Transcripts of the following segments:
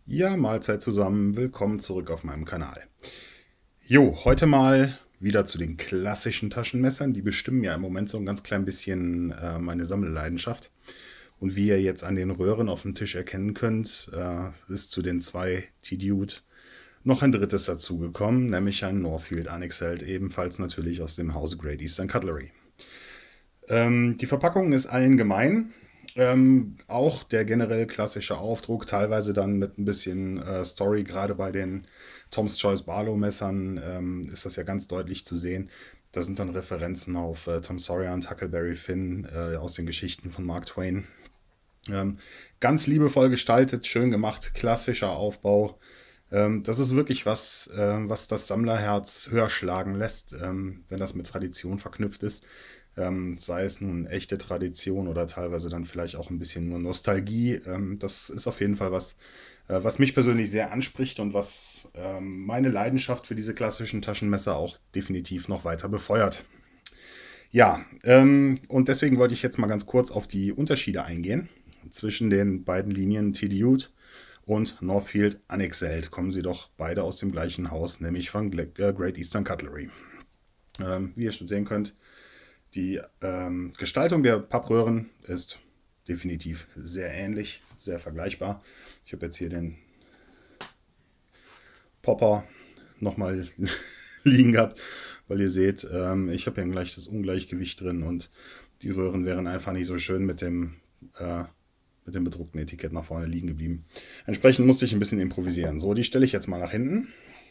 Ja, Mahlzeit zusammen, willkommen zurück auf meinem Kanal. Jo, heute mal wieder zu den klassischen Taschenmessern. Die bestimmen ja im Moment so ein ganz klein bisschen meine Sammelleidenschaft. Und wie ihr jetzt an den Röhren auf dem Tisch erkennen könnt, ist zu den zwei T-Dude noch ein drittes dazugekommen, nämlich ein Northfield Unexcelled, ebenfalls natürlich aus dem Hause Great Eastern Cutlery. Die Verpackung ist allen gemein. Auch der generell klassische Aufdruck, teilweise dann mit ein bisschen Story, gerade bei den Tom's Choice Barlow Messern ist das ja ganz deutlich zu sehen. Da sind dann Referenzen auf Tom Sawyer und Huckleberry Finn aus den Geschichten von Mark Twain. Ähm, Ganz liebevoll gestaltet, schön gemacht, klassischer Aufbau. Das ist wirklich was, was das Sammlerherz höher schlagen lässt, wenn das mit Tradition verknüpft ist. Sei es nun echte Tradition oder teilweise dann vielleicht auch ein bisschen nur Nostalgie. Das ist auf jeden Fall was, was mich persönlich sehr anspricht und was meine Leidenschaft für diese klassischen Taschenmesser auch definitiv noch weiter befeuert. Ja, und deswegen wollte ich jetzt mal ganz kurz auf die Unterschiede eingehen zwischen den beiden Linien TDU und Northfield Unexcelled. Kommen sie doch beide aus dem gleichen Haus, nämlich von Great Eastern Cutlery. Wie ihr schon sehen könnt, die Gestaltung der Pappröhren ist definitiv sehr ähnlich, sehr vergleichbar. Ich habe jetzt hier den Popper nochmal liegen gehabt, weil ihr seht, ich habe hier gleich das Ungleichgewicht drin und die Röhren wären einfach nicht so schön mit dem bedruckten Etikett nach vorne liegen geblieben. Entsprechend musste ich ein bisschen improvisieren. So, die stelle ich jetzt mal nach hinten.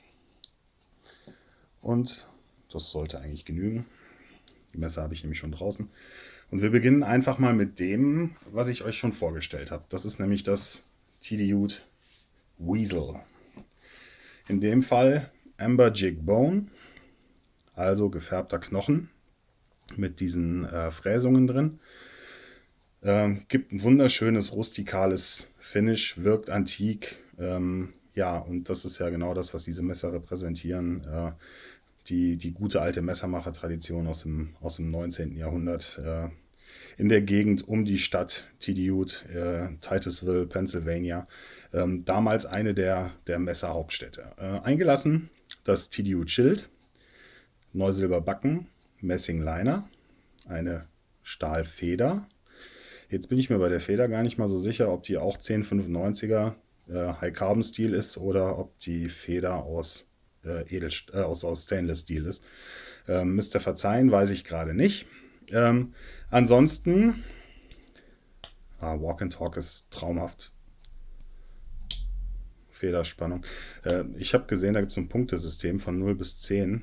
Und das sollte eigentlich genügen. Die Messer habe ich nämlich schon draußen. Und wir beginnen einfach mal mit dem, was ich euch schon vorgestellt habe. Das ist nämlich das TDU Weasel. In dem Fall Amber Jig Bone, also gefärbter Knochen mit diesen Fräsungen drin. Gibt ein wunderschönes rustikales Finish, wirkt antik. Ja, und das ist ja genau das, was diese Messer repräsentieren. Die gute alte Messermacher-Tradition aus dem 19. Jahrhundert. In der Gegend um die Stadt Tidiute, Titusville, Pennsylvania. Damals eine der Messerhauptstädte. Eingelassen das Tidiute Schild, Neusilberbacken, Messingliner, eine Stahlfeder. Jetzt bin ich mir bei der Feder gar nicht mal so sicher, ob die auch 1095er High-Carbon-Stil ist oder ob die Feder aus, aus Stainless-Stil ist. Müsst ihr verzeihen, weiß ich gerade nicht. Ansonsten, Walk and Talk ist traumhaft. Federspannung. Ich habe gesehen, da gibt es ein Punktesystem von 0 bis 10.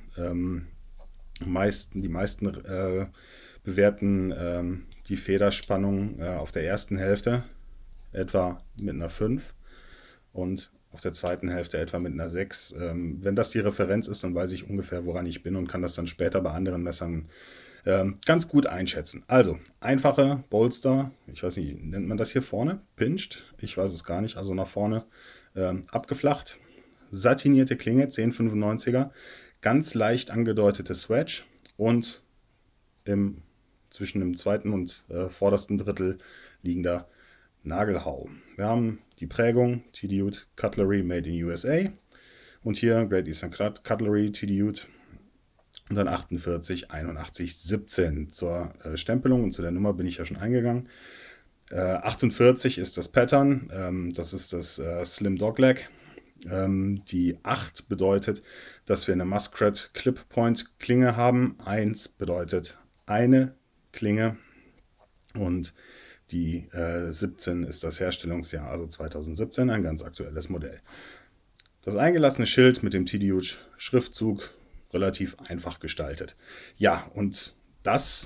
Die meisten bewerten die Federspannung auf der ersten Hälfte etwa mit einer 5 und auf der zweiten Hälfte etwa mit einer 6. Wenn das die Referenz ist, dann weiß ich ungefähr, woran ich bin und kann das dann später bei anderen Messern ganz gut einschätzen. Also, einfache Bolster, ich weiß nicht, nennt man das hier vorne? Pinched? Ich weiß es gar nicht, also nach vorne abgeflacht. Satinierte Klinge, 1095er, ganz leicht angedeutete Swedge und zwischen dem zweiten und vordersten Drittel liegender Nagelhau. Wir haben die Prägung TDU Cutlery Made in USA und hier Great Eastern Cutlery TDU und dann 48 81 17. Zur Stempelung und zu der Nummer bin ich ja schon eingegangen. 48 ist das Pattern, das ist das Slim Dogleg. Die 8 bedeutet, dass wir eine Muskrat Clip Point Klinge haben. 1 bedeutet eine Klinge und die 17 ist das Herstellungsjahr, also 2017, ein ganz aktuelles Modell. Das eingelassene Schild mit dem TDU Schriftzug relativ einfach gestaltet. Ja, und das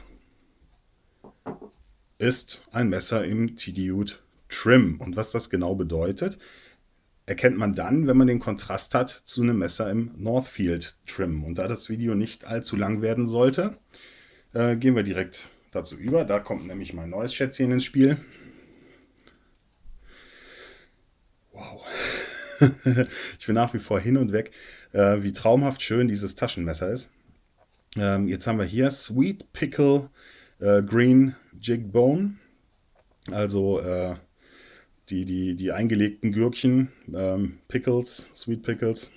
ist ein Messer im TDU Trim. Und was das genau bedeutet, erkennt man dann, wenn man den Kontrast hat zu einem Messer im Northfield Trim. Und da das Video nicht allzu lang werden sollte, gehen wir direkt dazu über. Da kommt nämlich mein neues Schätzchen ins Spiel. Wow. Ich bin nach wie vor hin und weg, wie traumhaft schön dieses Taschenmesser ist. Jetzt haben wir hier Sweet Pickle Green Jig Bone. Also die eingelegten Gürkchen, Pickles, Sweet Pickles.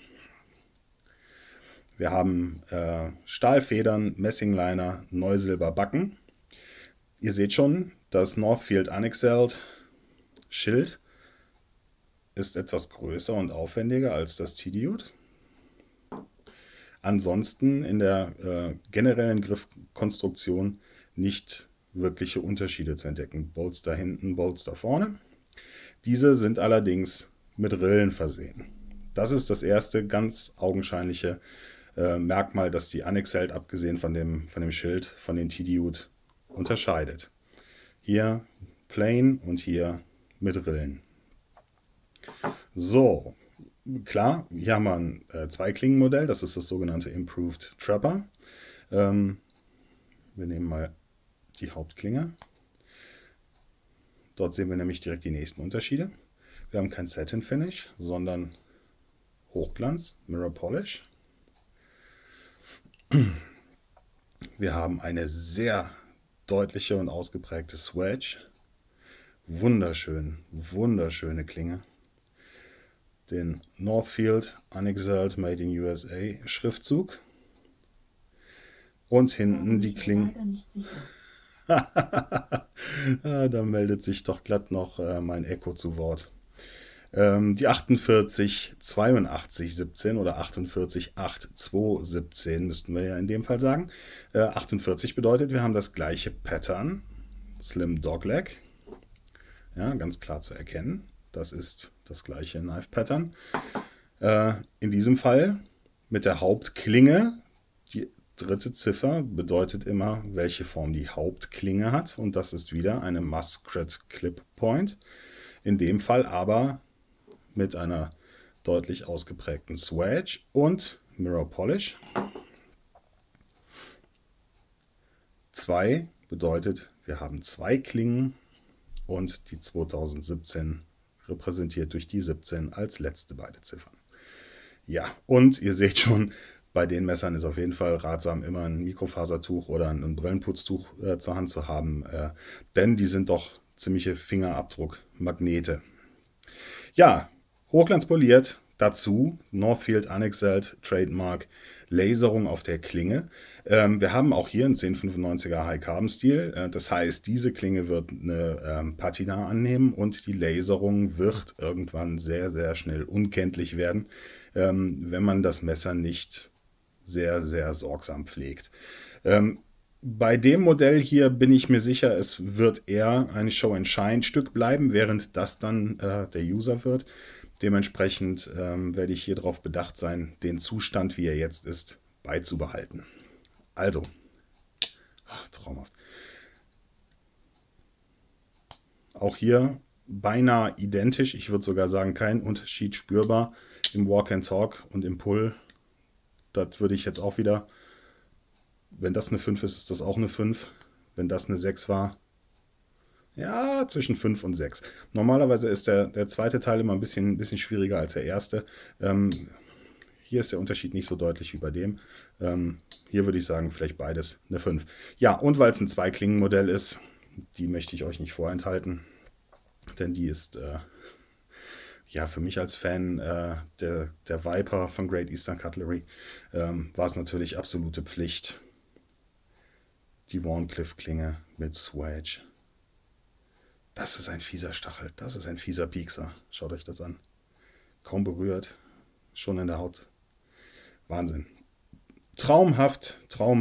Wir haben Stahlfedern, Messingliner, Neusilberbacken. Ihr seht schon, das Northfield Unexcelled Schild ist etwas größer und aufwendiger als das T-Dude. Ansonsten in der generellen Griffkonstruktion nicht wirkliche Unterschiede zu entdecken. Bolts da hinten, Bolts da vorne. Diese sind allerdings mit Rillen versehen. Das ist das erste ganz augenscheinliche Merkmal, das die Unexcelled, abgesehen von dem Schild, von den T-Dude unterscheidet. Hier plain und hier mit Rillen. So, klar, hier haben wir ein Zweiklingenmodell, das ist das sogenannte Improved Trapper. Wir nehmen mal die Hauptklinge. Dort sehen wir nämlich direkt die nächsten Unterschiede. Wir haben kein Satin Finish, sondern Hochglanz, Mirror Polish. Wir haben eine sehr deutliche und ausgeprägte Swedge. Wunderschöne Klinge. Den Northfield Unexcelled Made in USA Schriftzug. Und hinten die Klingen. Da meldet sich doch glatt noch mein Echo zu Wort. Die 488217 oder 488217 müssten wir ja in dem Fall sagen. 48 bedeutet, wir haben das gleiche Pattern, Slim Dogleg. Ja, ganz klar zu erkennen. Das ist das gleiche Knife Pattern. In diesem Fall mit der Hauptklinge. Die dritte Ziffer bedeutet immer, welche Form die Hauptklinge hat. Und das ist wieder eine Muskrat Clip Point. In dem Fall aber mit einer deutlich ausgeprägten Swedge und Mirror Polish. 2 bedeutet, wir haben 2 Klingen und die 2017 repräsentiert durch die 17 als letzte beide Ziffern. Ja, und ihr seht schon, bei den Messern ist auf jeden Fall ratsam, immer ein Mikrofasertuch oder ein Brillenputztuch zur Hand zu haben, denn die sind doch ziemliche Fingerabdruckmagnete. Ja, hochglanzpoliert, dazu Northfield Unexcelled Trademark Laserung auf der Klinge. Wir haben auch hier einen 1095er High-Carbon-Stil. Das heißt, diese Klinge wird eine Patina annehmen und die Laserung wird irgendwann sehr schnell unkenntlich werden, wenn man das Messer nicht sehr sorgsam pflegt. Bei dem Modell hier bin ich mir sicher, es wird eher ein Show-and-Shine-Stück bleiben, während das dann der User wird. Dementsprechend werde ich hier darauf bedacht sein, den Zustand, wie er jetzt ist, beizubehalten. Also, traumhaft. Auch hier beinahe identisch. Ich würde sogar sagen, kein Unterschied spürbar im Walk and Talk und im Pull. Das würde ich jetzt auch wieder, wenn das eine 5 ist, ist das auch eine 5. Wenn das eine 6 war, ja, zwischen 5 und 6. Normalerweise ist der zweite Teil immer ein bisschen schwieriger als der erste. Hier ist der Unterschied nicht so deutlich wie bei dem. Hier würde ich sagen, vielleicht beides eine 5. Ja, und weil es ein Zweiklingenmodell ist, die möchte ich euch nicht vorenthalten, denn die ist ja für mich als Fan der Viper von Great Eastern Cutlery war es natürlich absolute Pflicht. Die Wharncliffe-Klinge mit Swedge. Das ist ein fieser Stachel, das ist ein fieser Piekser. Schaut euch das an. Kaum berührt, schon in der Haut. Wahnsinn. Traumhaft.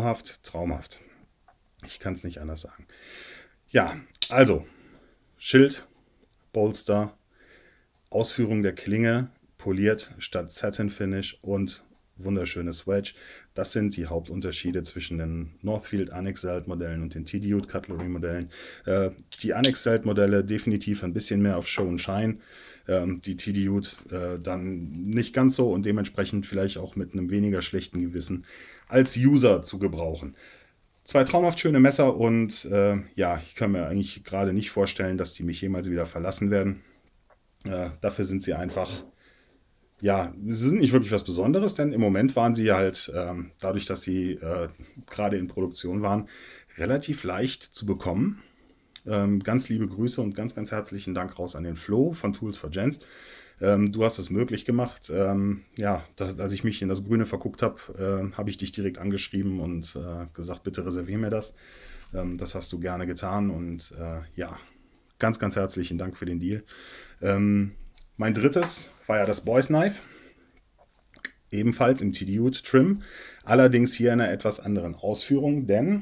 Ich kann es nicht anders sagen. Ja, also Schild, Bolster, Ausführung der Klinge, poliert statt Satin Finish und wunderschönes Wedge. Das sind die Hauptunterschiede zwischen den Northfield Unexcelled Modellen und den T-Dude Cutlery Modellen. Die Unexcelled Modelle definitiv ein bisschen mehr auf Show and Shine. Die T-Dude dann nicht ganz so und dementsprechend vielleicht auch mit einem weniger schlechten Gewissen als User zu gebrauchen. Zwei traumhaft schöne Messer und ja, ich kann mir eigentlich gerade nicht vorstellen, dass die mich jemals wieder verlassen werden. Dafür sind sie einfach, ja, sie sind nicht wirklich was Besonderes, denn im Moment waren sie halt, dadurch, dass sie gerade in Produktion waren, relativ leicht zu bekommen. Ganz liebe Grüße und ganz, ganz herzlichen Dank raus an den Flo von Tools for Gents. Du hast es möglich gemacht. Ja, als ich mich in das Grüne verguckt habe, habe ich dich direkt angeschrieben und gesagt, bitte reservier mir das. Das hast du gerne getan und ja, ganz, ganz herzlichen Dank für den Deal. Mein drittes war ja das Boys Knife. Ebenfalls im TDUT Trim. Allerdings hier in einer etwas anderen Ausführung, denn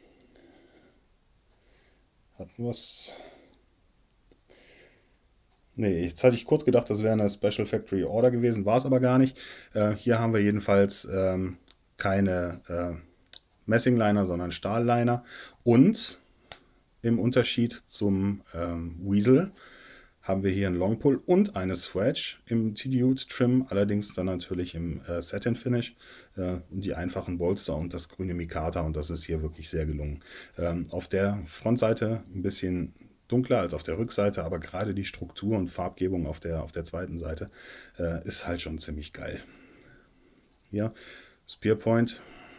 hatten wir es. Nee, jetzt hatte ich kurz gedacht, das wäre eine Special Factory Order gewesen, war es aber gar nicht. Hier haben wir jedenfalls keine Messingliner, sondern Stahlliner. Und im Unterschied zum Weasel haben wir hier einen Longpull und eine Swatch im TDUT Trim, allerdings dann natürlich im Satin Finish und die einfachen Bolster und das grüne Mikata, und das ist hier wirklich sehr gelungen. Auf der Frontseite ein bisschen dunkler als auf der Rückseite, aber gerade die Struktur und Farbgebung auf der zweiten Seite ist halt schon ziemlich geil. Hier Spear Point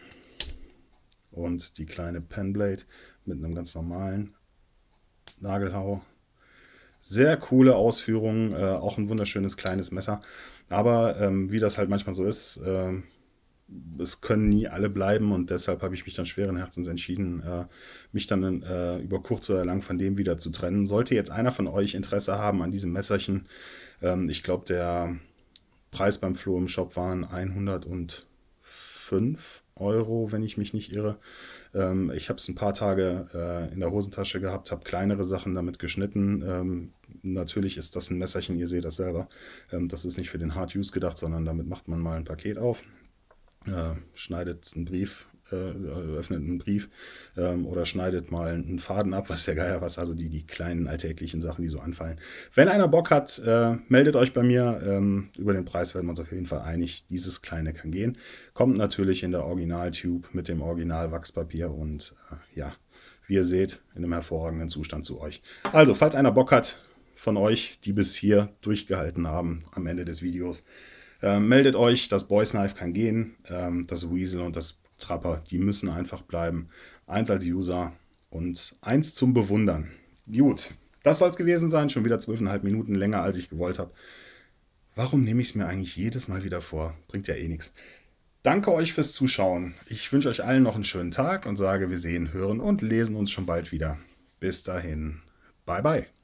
und die kleine Penblade mit einem ganz normalen Nagelhau. Sehr coole Ausführung, auch ein wunderschönes kleines Messer. Aber wie das halt manchmal so ist, es können nie alle bleiben, und deshalb habe ich mich dann schweren Herzens entschieden, mich dann über kurz oder lang von dem wieder zu trennen. Sollte jetzt einer von euch Interesse haben an diesem Messerchen, ich glaube, der Preis beim Flo im Shop waren 105 €, wenn ich mich nicht irre. Ich habe es ein paar Tage in der Hosentasche gehabt, habe kleinere Sachen damit geschnitten. Natürlich ist das ein Messerchen, ihr seht das selber. Das ist nicht für den Hard Use gedacht, sondern damit macht man mal ein Paket auf. Schneidet einen Brief, öffnet einen Brief oder schneidet mal einen Faden ab, was der Geier was, also die kleinen alltäglichen Sachen, die so anfallen. Wenn einer Bock hat, meldet euch bei mir. Über den Preis werden wir uns auf jeden Fall einig. Dieses kleine kann gehen. Kommt natürlich in der Original-Tube mit dem Original-Wachspapier und ja, wie ihr seht, in einem hervorragenden Zustand zu euch. Also, falls einer Bock hat von euch, die bis hier durchgehalten haben am Ende des Videos, meldet euch, das Boys Knife kann gehen, das Weasel und das Trapper, die müssen einfach bleiben. Eins als User und eins zum Bewundern. Gut, das soll es gewesen sein, schon wieder 12,5 Minuten länger, als ich gewollt habe. Warum nehme ich es mir eigentlich jedes Mal wieder vor? Bringt ja eh nichts. Danke euch fürs Zuschauen. Ich wünsche euch allen noch einen schönen Tag und sage, wir sehen, hören und lesen uns schon bald wieder. Bis dahin, bye bye.